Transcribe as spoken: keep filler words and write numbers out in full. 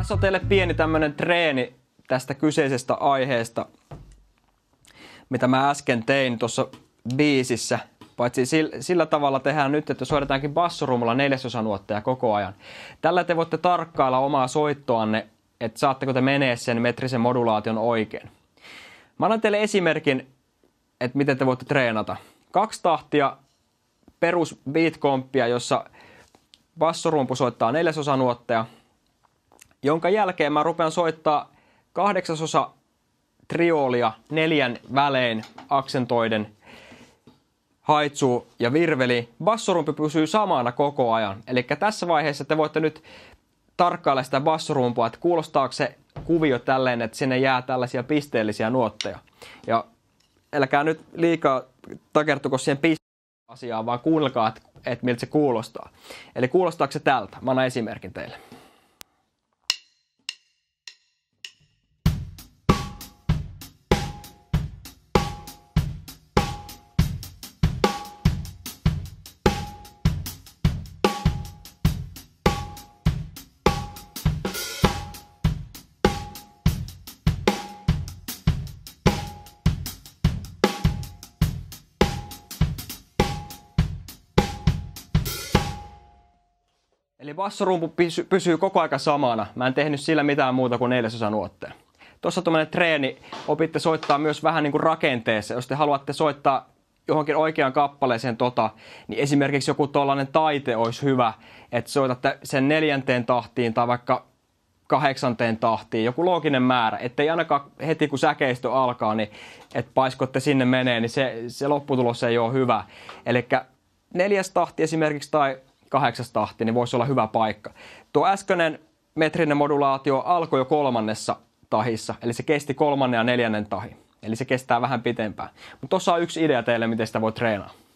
Tässä on teille pieni tämmönen treeni tästä kyseisestä aiheesta, mitä mä äsken tein tuossa biisissä. Paitsi sillä tavalla tehdään nyt, että soidetaankin bassorummulla neljäsosanuotteja koko ajan. Tällä te voitte tarkkailla omaa soittoanne, että saatteko te menee sen metrisen modulaation oikein. Mä annan teille esimerkin, että miten te voitte treenata. Kaksi tahtia perus beat-komppia, jossa bassorumpu soittaa neljäsosanuotteja, jonka jälkeen mä rupean soittaa kahdeksasosa triolia neljän välein aksentoiden haitsuu ja virveli. Bassorumpi pysyy samana koko ajan. Eli tässä vaiheessa te voitte nyt tarkkailla sitä bassorumpua, että kuulostaako se kuvio tälleen, että sinne jää tällaisia pisteellisiä nuotteja. Ja älkää nyt liikaa takertuko siihen piste-asiaan, vaan kuunnelkaa, että, että miltä se kuulostaa. Eli kuulostaako se tältä? Mä annan esimerkin teille. Eli bassorumpu pysyy koko aika samana. Mä en tehnyt sillä mitään muuta kuin neljäsosanuotteja. Tuossa on tämmöinen treeni. Opitte soittaa myös vähän niin kuin rakenteessa. Jos te haluatte soittaa johonkin oikeaan kappaleeseen tota, niin esimerkiksi joku tollainen taite olisi hyvä, että soitatte sen neljänteen tahtiin tai vaikka kahdeksanteen tahtiin, joku looginen määrä, ettei ainakaan heti kun säkeistö alkaa, niin että paiskotte sinne menee, niin se, se lopputulos ei ole hyvä. Eli neljäs tahti esimerkiksi tai kahdeksas tahti, niin voisi olla hyvä paikka. Tuo äskeinen metrinen modulaatio alkoi jo kolmannessa tahissa, eli se kesti kolmannen ja neljännen tahi. Eli se kestää vähän pitempään. Mutta tuossa on yksi idea teille, miten sitä voi treenaa.